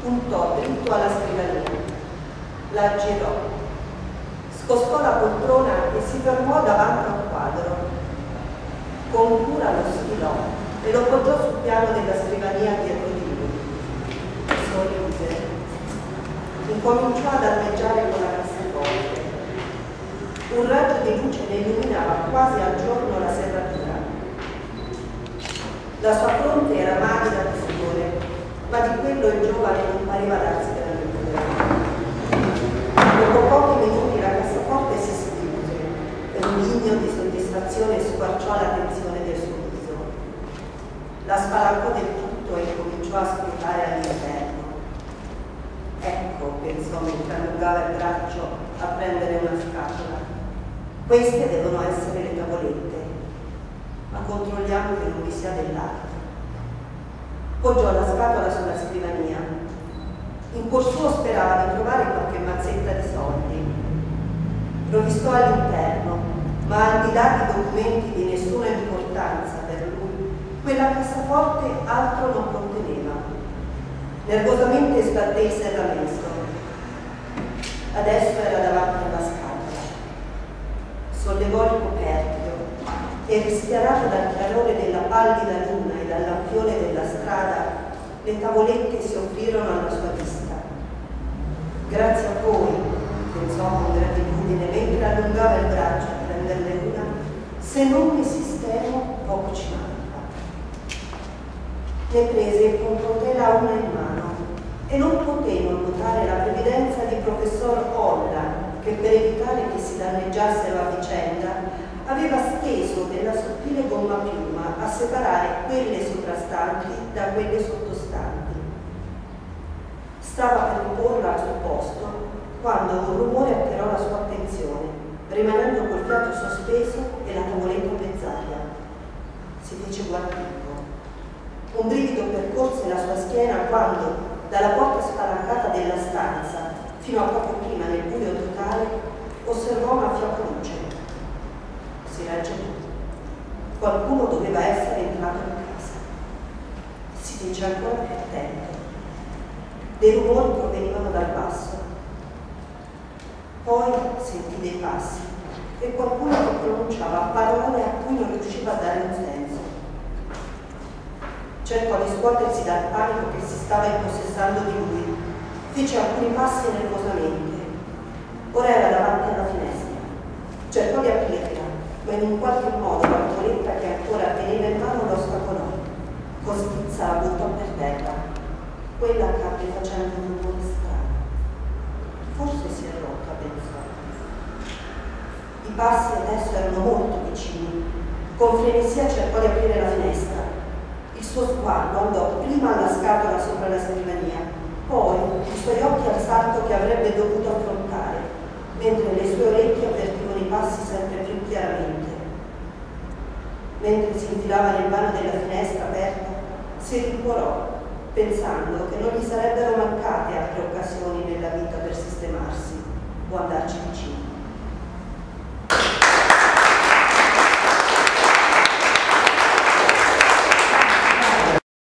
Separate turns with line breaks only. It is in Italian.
puntò dritto alla scrivania, la girò, scostò la poltrona e si fermò davanti a un quadro. Con cura lo sfilò e lo poggiò sul piano della scrivania dietro di lui. Sorrise. Incominciò ad armeggiare con la cassaforte. Un raggio di luce ne illuminava quasi al giorno la serratura. La sua fronte era magida di sudore, ma di quello il giovane non pareva darsi veramente conto. Dopo pochi minuti la cassaforte si schiuse e un ghigno di soddisfazione squarciò la tensione del suo viso. La spalancò del tutto e cominciò a scrutare all'interno. Ecco, pensò mentre allungava il braccio a prendere una scatola. Queste devono essere le tavolette, ma controlliamo che non vi sia dell'altro. Poggiò la scatola sulla scrivania. In cuor suo sperava di trovare qualche mazzetta di soldi. Rovistò all'interno, ma al di là di documenti di nessuna importanza per lui, quella cassaforte altro non conteneva. Nervosamente sbatté il serramento. Adesso era davanti alla scatola. Sollevò il coperchio e, rischiarato dal chiarore della pallida luna e dal lampione della strada, le tavolette si offrirono alla sua vista. Grazie a voi, pensò con gratitudine mentre allungava il braccio a prenderne una, se non mi sistemo poco ci manca. Ne prese il controtela una in mano e non poté non notare la previdenza di professor Olla, che per evitare che si danneggiassero a vicenda aveva steso della sottile gomma piuma a separare quelle sovrastanti da quelle sottostanti. Stava per riporla al suo posto quando un rumore attirò la sua attenzione, rimanendo col fiato sospeso e la tavoletta a mezz'aria. Si fece guardingo. Un brivido percorse la sua schiena quando, dalla porta spalancata della stanza, fino a poco prima nel buio totale, osservò una fiocca luce. Si ragionò. Qualcuno doveva essere entrato in casa. Si fece ancora più attento. Dei rumori provenivano dal basso. Poi sentì dei passi e qualcuno che pronunciava parole a cui non riusciva a dare un senso. Cercò di scuotersi dal panico che si stava impossessando di lui. Fece alcuni passi nervosamente. Ora era davanti alla finestra. Cercò di aprirla, ma in un qualche modo la tavoletta che ancora teneva in mano lo scaponò. Con stizza la buttò per terra. Quella cadde facendo un rumore strano. Forse si è rotta, pensò. I passi adesso erano molto vicini. Con frenesia cercò di aprire la finestra. Il suo sguardo andò prima alla scatola sopra la scrivania, poi i suoi occhi al salto che avrebbe dovuto affrontare, mentre le sue orecchie avvertivano i passi sempre più chiaramente. Mentre si infilava nel vano della finestra aperta, si rincuorò, pensando che non gli sarebbero mancate altre occasioni